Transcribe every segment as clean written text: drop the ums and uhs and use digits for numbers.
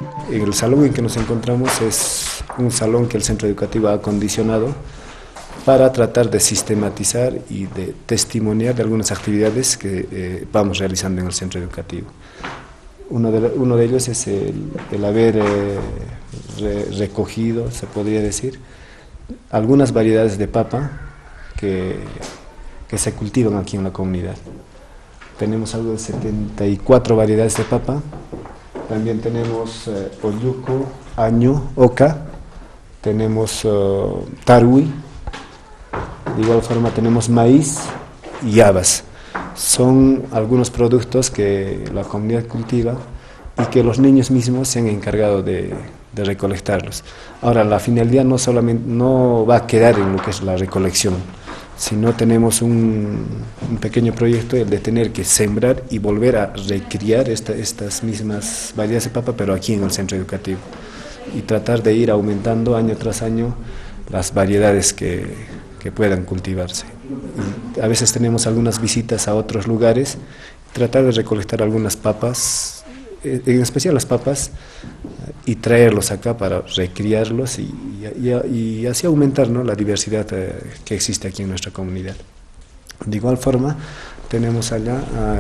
El salón en que nos encontramos es un salón que el centro educativo ha acondicionado para tratar de sistematizar y de testimoniar de algunas actividades que vamos realizando en el centro educativo. Uno de ellos es el haber recogido, se podría decir, algunas variedades de papa que se cultivan aquí en la comunidad. Tenemos algo de 74 variedades de papa. También tenemos oyuco, año, oca, tenemos tarwi, de igual forma tenemos maíz y habas. Son algunos productos que la comunidad cultiva y que los niños mismos se han encargado de recolectarlos. Ahora, la finalidad no va a quedar en lo que es la recolección, sino tenemos un pequeño proyecto, el de tener que sembrar y volver a recriar estas mismas variedades de papa, pero aquí en el centro educativo, y tratar de ir aumentando año tras año las variedades que puedan cultivarse. Y a veces tenemos algunas visitas a otros lugares, tratar de recolectar algunas papas, en especial las papas, y traerlos acá para recriarlos y así aumentar, ¿no?, la diversidad que existe aquí en nuestra comunidad. De igual forma, tenemos allá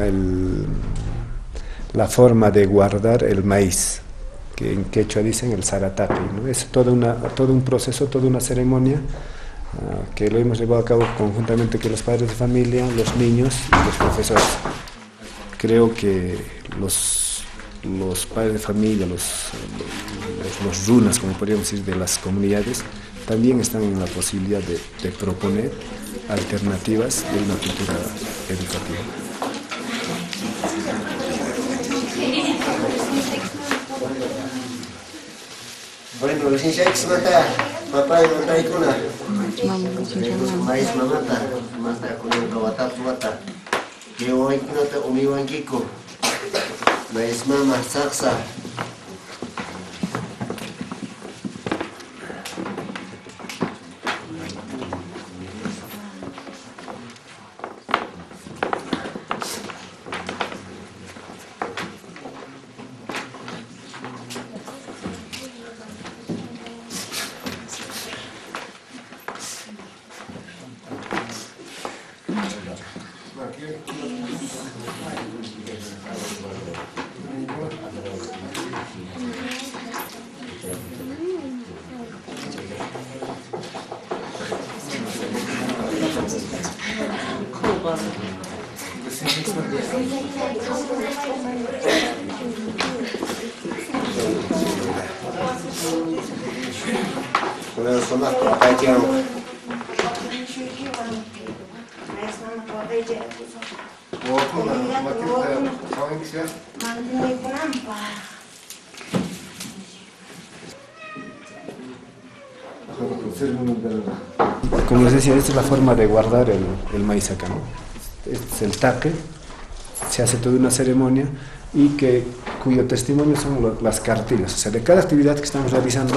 la forma de guardar el maíz, que en quechua dicen el zaratapi, ¿no? Es todo un proceso, toda una ceremonia que lo hemos llevado a cabo conjuntamente con los padres de familia, los niños y los profesores. Creo que los padres de familia, los runas, como podríamos decir, de las comunidades, también están en la posibilidad de proponer alternativas de una cultura educativa. Bueno, recién se mata, papá y mamá y cuna. Maíz mata con el kawatap mata. Que hoy no te umiwan kiko. Maíz mama saksa. Como les decía, esta es la forma de guardar el maíz acá, ¿no? Este es el taque, se hace toda una ceremonia y cuyo testimonio son las cartillas. O sea, de cada actividad que estamos realizando,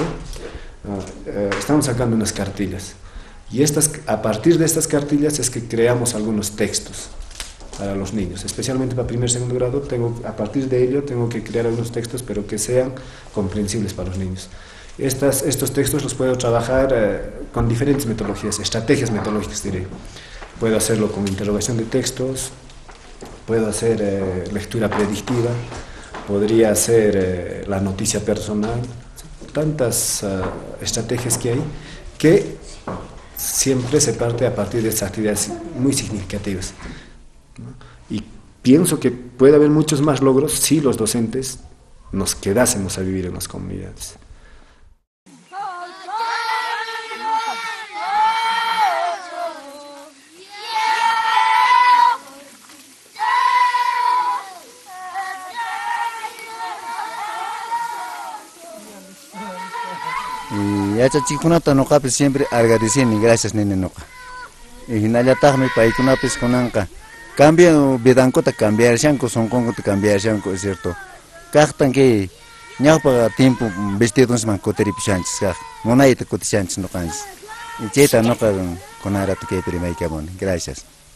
estamos sacando unas cartillas. Y a partir de estas cartillas es que creamos algunos textos para los niños, especialmente para primer y segundo grado. A partir de ello tengo que crear algunos textos, pero que sean comprensibles para los niños. Estos textos los puedo trabajar con diferentes metodologías, estrategias metodológicas, diré. Puedo hacerlo con interrogación de textos, puedo hacer lectura predictiva, podría hacer la noticia personal, tantas estrategias que hay, que siempre se parte a partir de estas actividades muy significativas, ¿no? Y pienso que puede haber muchos más logros si los docentes nos quedásemos a vivir en las comunidades. Y ya chikunata no capes siempre agradecen y gracias nene no. Y hinalla tajme paikuna pues conanca. Cambia bedancota cambiar shanko son congo te cambiar shanko, es cierto. Cajtan que ñaupa tiempo vestidos man coteri pichanchis caj. Monaita cotichanchis no canchis. Y cheta no con ara tu que primay cabón. Gracias.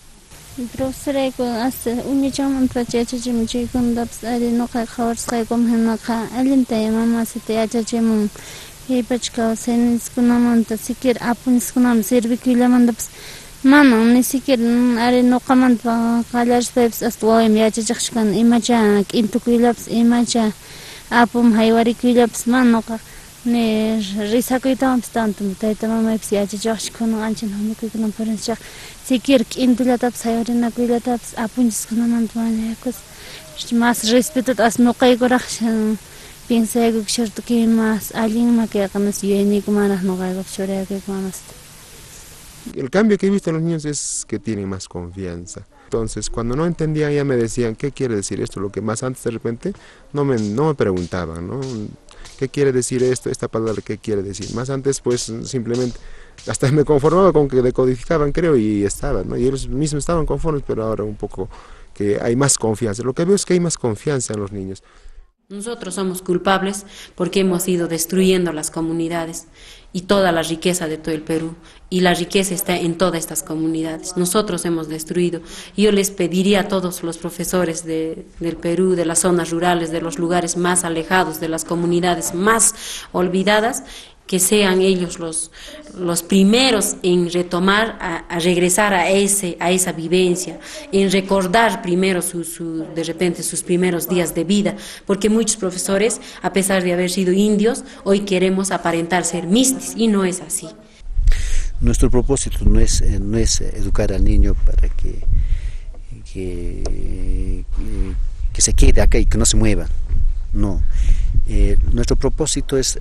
Profesor, hasta un niño prachachi mucho con daps ari no ka khawars ka kom hena ka alinta mama se te achachemum he pachka senis kunamanta sikir apunis kunam servikulamanda mama ni sikir ari no kamant kalas peps astwaim yachachkan imacha intukuilaps imacha apum haywari kuilaps manoka ne risakuitam stantum taita mama ipsi achachkan anchin honikukunam parencha sikir intulataps hayrina kuilataps apunchis kunamantmani pues más respeto as no kaigorach piensa que más alguien más que acamas yeni kumanas no gaigo chore que kumanas. El cambio que he visto en los niños es que tienen más confianza. Entonces, cuando no entendían ya me decían, ¿qué quiere decir esto? Lo que más antes de repente no me preguntaban, ¿no? ¿Qué quiere decir esto, esta palabra, qué quiere decir? Más antes, pues, simplemente, hasta me conformaba con que decodificaban, creo, y estaban, ¿no? Y ellos mismos estaban conformes, pero ahora un poco que hay más confianza. Lo que veo es que hay más confianza en los niños. Nosotros somos culpables porque hemos ido destruyendo las comunidades y toda la riqueza de todo el Perú, y la riqueza está en todas estas comunidades. Nosotros hemos destruido. Yo les pediría a todos los profesores del Perú, de las zonas rurales, de los lugares más alejados, de las comunidades más olvidadas, que sean ellos los primeros en retomar, a regresar a esa vivencia, en recordar primero de repente sus primeros días de vida, porque muchos profesores, a pesar de haber sido indios, hoy queremos aparentar ser mistis, y no es así. Nuestro propósito no es educar al niño para que se quede acá y que no se mueva, no. Nuestro propósito es,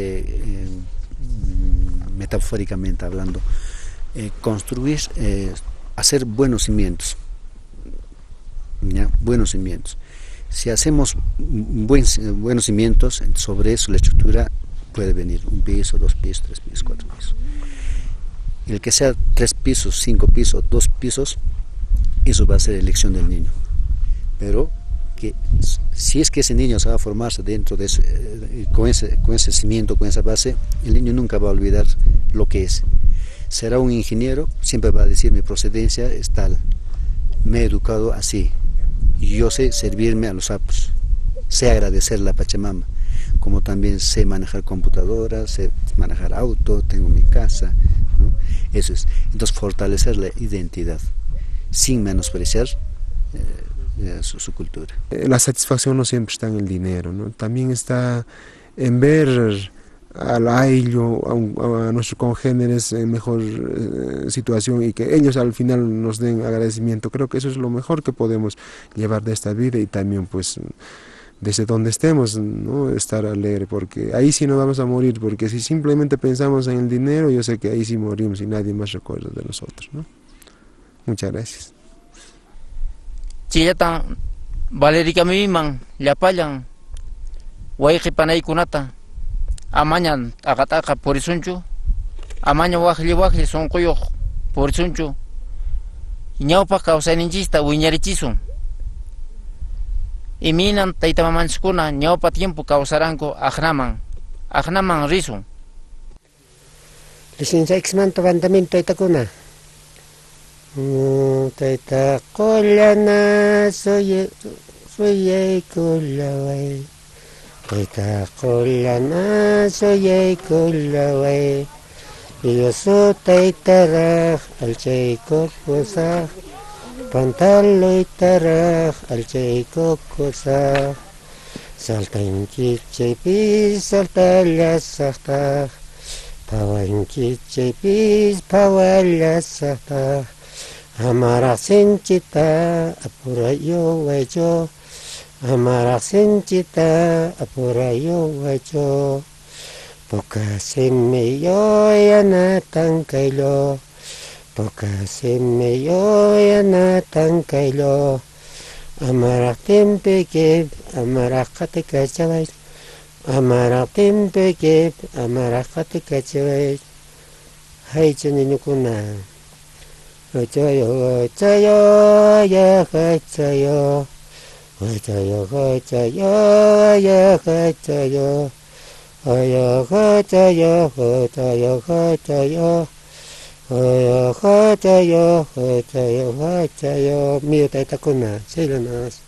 metafóricamente hablando, construir, hacer buenos cimientos, ¿ya? Buenos cimientos. Si hacemos buenos cimientos, sobre eso la estructura puede venir 1 piso, 2 pisos, 3 pisos, 4 pisos. El que sea 3 pisos, 5 pisos, 2 pisos, eso va a ser elección del niño. Pero que si es que ese niño se va a formarse dentro de con ese cimiento, con esa base, el niño nunca va a olvidar lo que es. Será un ingeniero, siempre va a decir mi procedencia es tal, me he educado así, yo sé servirme a los sapos, sé agradecer a la Pachamama, como también sé manejar computadoras, sé manejar auto, tengo mi casa, ¿no? Eso es. Entonces fortalecer la identidad, sin menospreciar su cultura. La satisfacción no siempre está en el dinero, ¿no? También está en ver a nuestros congéneres en mejor situación y que ellos al final nos den agradecimiento. Creo que eso es lo mejor que podemos llevar de esta vida, y también pues desde donde estemos, ¿no? Estar alegre, porque ahí sí no vamos a morir, porque si simplemente pensamos en el dinero, yo sé que ahí sí morimos y nadie más recuerda de nosotros, ¿no? Muchas gracias. Chillatan Valerica Miman, Llapayan, Waiki Panaykunata, Amañan, Agataka, Porisunchu, Amaña Wajli son Coyo, Porisunchu, Ñaupa Causaninchista, Wiñarichison, y Minan Taitamamanskuna, Ñaupa tiempo Causaranco, Ajnaman Rizun. Licencia Exmanto Vandamento Itacuna. Taita Colana, soy Colaway. Taita Colana, soy Colaway. Y yo soy Taitara, al Checo Cosa. Pantalo y Tara, al Checo Cosa. Salta en Kichepis, salta la Sata. Pawa en Kichepis, pawa la Sata. Amara sencita apurayo wajo, amara sencita apurayo wajo. Poka semeyo yana tangkailo, poka semeyo yana tangkailo. Amara tempeke, amara katika cawai, amara tempeke, amara katika cawai. Hai chanenukuna. Chayo, chayo, ya chayo, chayo, chayo, ya chayo, chayo, chayo, chayo, chayo, hachayo, mío taitakuna, chaylanas.